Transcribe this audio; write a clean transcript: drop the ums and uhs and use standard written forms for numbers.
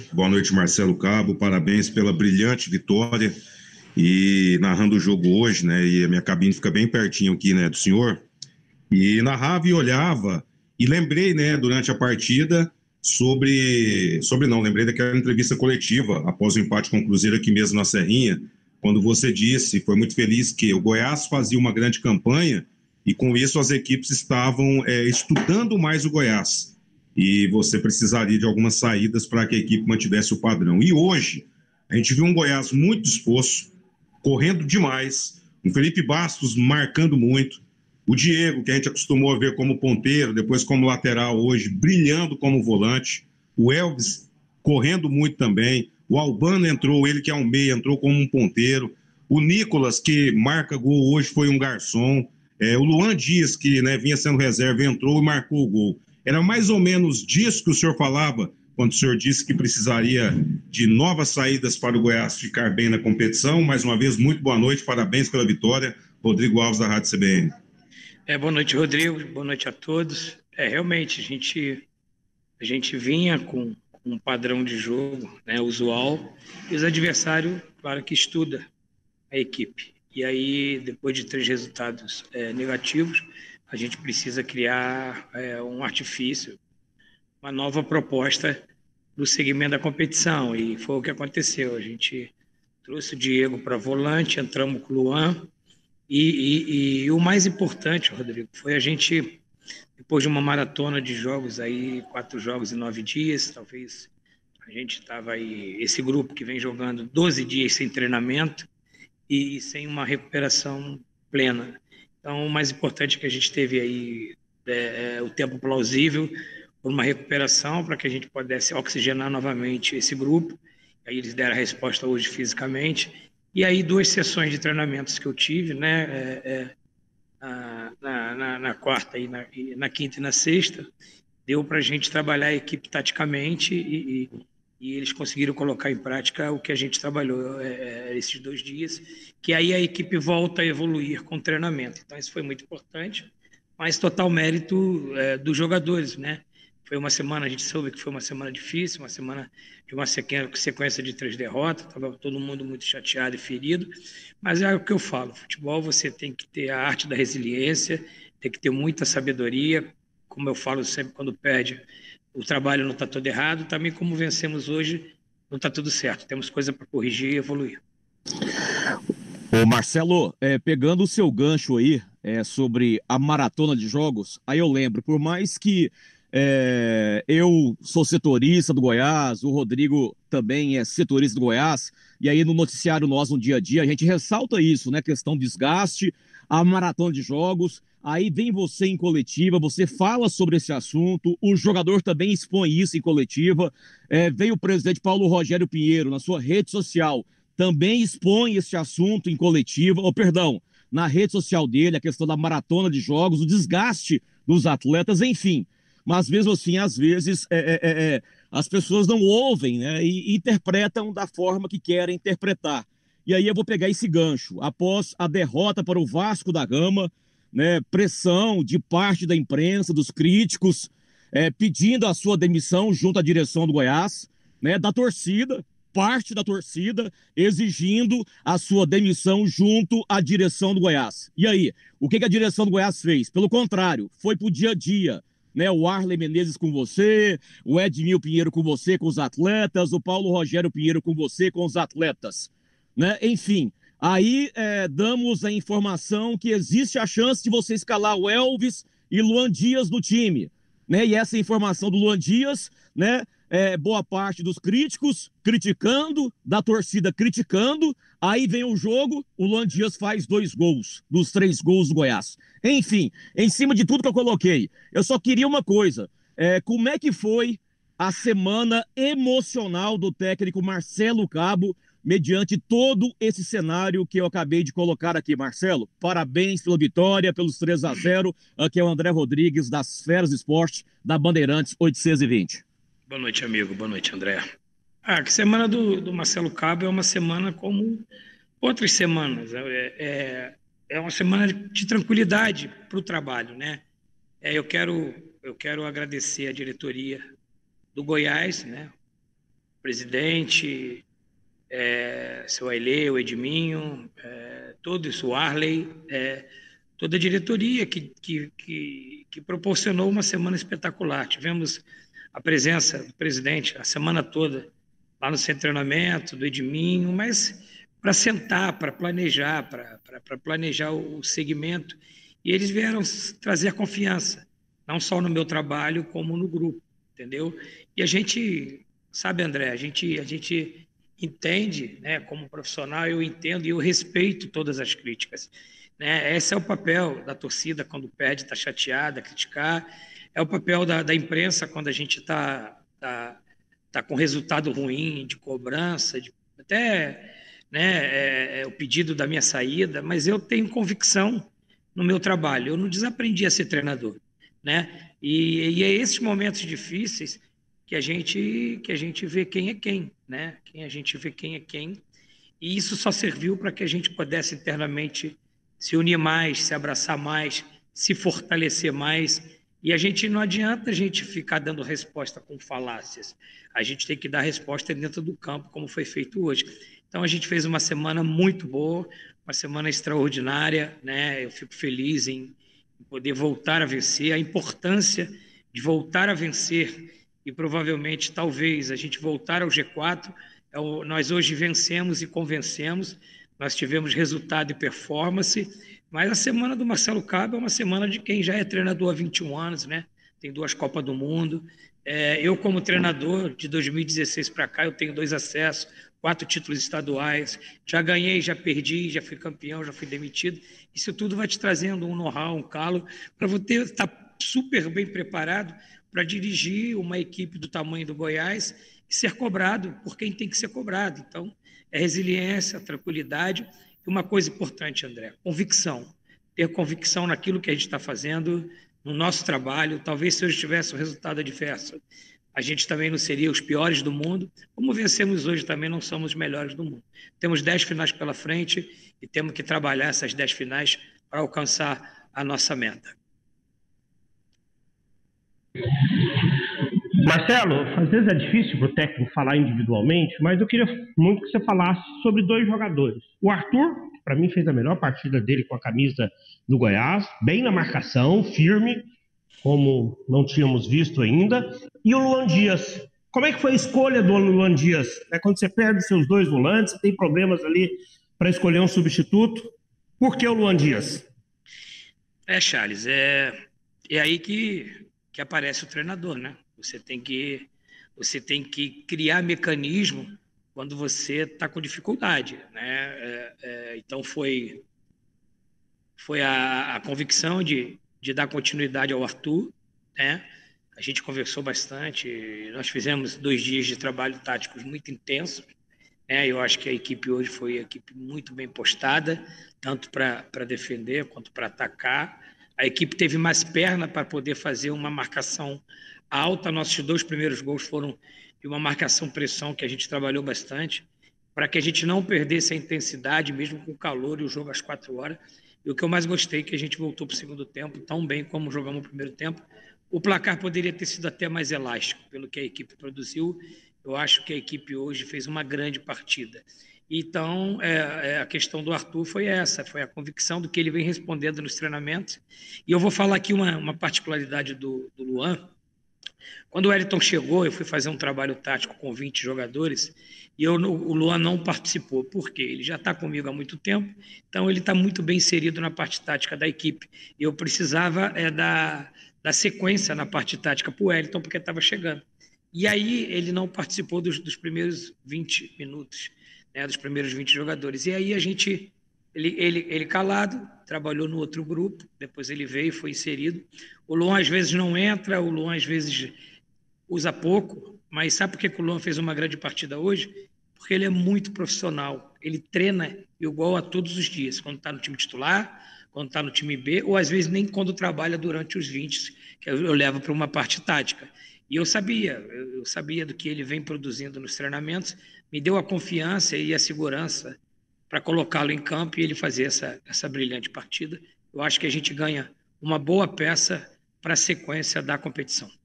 Boa noite, Marcelo Cabo. Parabéns pela brilhante vitória e narrando o jogo hoje, né? E a minha cabine fica bem pertinho aqui, né, do senhor. E narrava e olhava e lembrei, né, durante a partida lembrei daquela entrevista coletiva após o empate com o Cruzeiro aqui mesmo na Serrinha, quando você disse, foi muito feliz que o Goiás fazia uma grande campanha e com isso as equipes estavam estudando mais o Goiás e você precisaria de algumas saídas para que a equipe mantivesse o padrão. E hoje a gente viu um Goiás muito disposto, correndo demais, um Felipe Bastos marcando muito, o Diego, que a gente acostumou a ver como ponteiro, depois como lateral hoje, brilhando como volante, o Elvis correndo muito também, o Albano entrou, ele que é um meia, entrou como um ponteiro, o Nicolas, que marca gol hoje, foi um garçom, o Luan Dias, que né, vinha sendo reserva, entrou e marcou o gol. Era mais ou menos disso que o senhor falava quando o senhor disse que precisaria de novas saídas para o Goiás ficar bem na competição. Mais uma vez, muito boa noite, parabéns pela vitória. Rodrigo Alves, da Rádio CBN. Boa noite, Rodrigo. Boa noite a todos. Realmente, a gente vinha com um padrão de jogo, né, usual, e os adversários, claro que estuda a equipe. E aí, depois de 3 resultados negativos, a gente precisa criar um artifício, uma nova proposta do segmento da competição. E foi o que aconteceu. A gente trouxe o Diego para volante, entramos com o Luan. E o mais importante, Rodrigo, foi a gente, depois de uma maratona de jogos aí, 4 jogos em 9 dias, talvez a gente estava aí, esse grupo que vem jogando 12 dias sem treinamento e sem uma recuperação plena. Então, o mais importante é que a gente teve aí o tempo plausível por uma recuperação para que a gente pudesse oxigenar novamente esse grupo. Aí eles deram a resposta hoje fisicamente. E aí 2 sessões de treinamentos que eu tive, né, na quarta e na quinta e na sexta, deu para a gente trabalhar a equipe taticamente e eles conseguiram colocar em prática o que a gente trabalhou esses 2 dias, que aí a equipe volta a evoluir com o treinamento. Então isso foi muito importante, mas total mérito dos jogadores, né? Foi uma semana, a gente soube que foi uma semana difícil, uma semana de uma sequência de 3 derrotas, estava todo mundo muito chateado e ferido, mas é o que eu falo, futebol você tem que ter a arte da resiliência, tem que ter muita sabedoria, como eu falo sempre quando perde, o trabalho não está todo errado, também como vencemos hoje, não está tudo certo, temos coisa para corrigir e evoluir. Ô Marcelo, pegando o seu gancho aí sobre a maratona de jogos, aí eu lembro, por mais que eu sou setorista do Goiás, o Rodrigo também é setorista do Goiás, e aí no noticiário nós, no dia a dia, a gente ressalta isso, né? Questão de desgaste, a maratona de jogos, aí vem você em coletiva, você fala sobre esse assunto, o jogador também expõe isso em coletiva, vem o presidente Paulo Rogério Pinheiro na sua rede social, também expõe esse assunto em coletiva, na rede social dele, a questão da maratona de jogos, o desgaste dos atletas, enfim. Mas mesmo assim, às vezes, as pessoas não ouvem, né, e interpretam da forma que querem interpretar. E aí eu vou pegar esse gancho. Após a derrota para o Vasco da Gama, né, pressão de parte da imprensa, dos críticos, pedindo a sua demissão junto à direção do Goiás, né, da torcida, parte da torcida exigindo a sua demissão junto à direção do Goiás. E aí, o que a direção do Goiás fez? Pelo contrário, foi pro dia a dia, né? O Arley Menezes com você, o Edmil Pinheiro com você, com os atletas, o Paulo Rogério Pinheiro com você, com os atletas, né? Enfim, aí damos a informação que existe a chance de você escalar o Elvis e Luan Dias no time, né? E essa informação do Luan Dias, né? Boa parte dos críticos criticando, da torcida criticando, aí vem o jogo, o Luan Dias faz 2 gols, dos 3 gols do Goiás. Enfim, em cima de tudo que eu coloquei, eu só queria uma coisa, como é que foi a semana emocional do técnico Marcelo Cabo, mediante todo esse cenário que eu acabei de colocar aqui, Marcelo? Parabéns pela vitória, pelos 3-0, aqui é o André Rodrigues, das Feras Esporte, da Bandeirantes 820. Boa noite, amigo. Boa noite, André. A semana do Marcelo Cabo é uma semana como outras semanas. É uma semana de tranquilidade para o trabalho, né? Eu quero agradecer a diretoria do Goiás, né? presidente, seu Ailê, o Edminho, todo isso, o Arley, toda a diretoria que proporcionou uma semana espetacular. Tivemos a presença do presidente a semana toda lá no centro de treinamento, do Edminho, mas para sentar, para planejar o segmento. E eles vieram trazer confiança, não só no meu trabalho, como no grupo, entendeu? E a gente, sabe, André, a gente entende, né, como profissional, eu entendo e eu respeito todas as críticas, né? Esse é o papel da torcida quando perde, está chateada, criticar. É o papel da imprensa quando a gente está com resultado ruim, de cobrança, até, né, o pedido da minha saída, mas eu tenho convicção no meu trabalho. Eu não desaprendi a ser treinador, né? E é esses momentos difíceis que a gente vê quem é quem, né? A gente vê quem é quem. E isso só serviu para que a gente pudesse internamente se unir mais, se abraçar mais, se fortalecer mais. E a gente não adianta a gente ficar dando resposta com falácias. A gente tem que dar resposta dentro do campo, como foi feito hoje. Então a gente fez uma semana muito boa, uma semana extraordinária, né? Eu fico feliz em poder voltar a vencer, a importância de voltar a vencer e provavelmente, talvez, a gente voltar ao G4. Nós hoje vencemos e convencemos, nós tivemos resultado e performance, mas a semana do Marcelo Cabo é uma semana de quem já é treinador há 21 anos, né? Tem 2 Copas do Mundo. Eu, como treinador, de 2016 para cá, eu tenho 2 acessos, 4 títulos estaduais, já ganhei, já perdi, já fui campeão, já fui demitido. Isso tudo vai te trazendo um know-how, um calo, para você estar super bem preparado para dirigir uma equipe do tamanho do Goiás e ser cobrado por quem tem que ser cobrado. Então, é resiliência, tranquilidade e uma coisa importante, André, convicção. Ter convicção naquilo que a gente está fazendo, no nosso trabalho. Talvez se hoje tivesse um resultado adverso, a gente também não seria os piores do mundo. Como vencemos hoje, também não somos os melhores do mundo. Temos 10 finais pela frente e temos que trabalhar essas 10 finais para alcançar a nossa meta. Marcelo, às vezes é difícil para o técnico falar individualmente, mas eu queria muito que você falasse sobre 2 jogadores. O Arthur, para mim, fez a melhor partida dele com a camisa do Goiás, bem na marcação, firme, como não tínhamos visto ainda. E o Luan Dias. Como é que foi a escolha do Luan Dias? Quando você perde seus 2 volantes, você tem problemas ali para escolher um substituto. Por que o Luan Dias? Charles, é aí que aparece o treinador, né? Você tem que criar mecanismo quando você está com dificuldade, né? Então foi a convicção de dar continuidade ao Arthur, né? A gente conversou bastante, nós fizemos 2 dias de trabalho táticos muito intensos, né? Eu acho que a equipe hoje foi a equipe muito bem postada, tanto para defender quanto para atacar. A equipe teve mais perna para poder fazer uma marcação alta. Nossos 2 primeiros gols foram de uma marcação-pressão que a gente trabalhou bastante, para que a gente não perdesse a intensidade, mesmo com o calor e o jogo às 4 horas. E o que eu mais gostei é que a gente voltou para o segundo tempo tão bem como jogamos no primeiro tempo. O placar poderia ter sido até mais elástico, pelo que a equipe produziu. Eu acho que a equipe hoje fez uma grande partida. Então, a questão do Arthur foi essa, foi a convicção do que ele vem respondendo nos treinamentos. E eu vou falar aqui uma particularidade do Luan. Quando o Wellington chegou, eu fui fazer um trabalho tático com 20 jogadores e o Luan não participou. Por quê? Ele já está comigo há muito tempo, então ele está muito bem inserido na parte tática da equipe. Eu precisava da sequência na parte tática para o Wellington, porque estava chegando. E aí ele não participou dos primeiros 20 minutos, né, dos primeiros 20 jogadores. E aí ele calado, trabalhou no outro grupo, depois ele veio e foi inserido. O Luan às vezes não entra, o Luan às vezes usa pouco, mas sabe por que o Luan fez uma grande partida hoje? Porque ele é muito profissional, ele treina igual a todos os dias, quando está no time titular, quando está no time B, ou às vezes nem quando trabalha durante os 20, que eu levo para uma parte tática. E eu sabia do que ele vem produzindo nos treinamentos, me deu a confiança e a segurança para colocá-lo em campo e ele fazer essa brilhante partida. Eu acho que a gente ganha uma boa peça para a sequência da competição.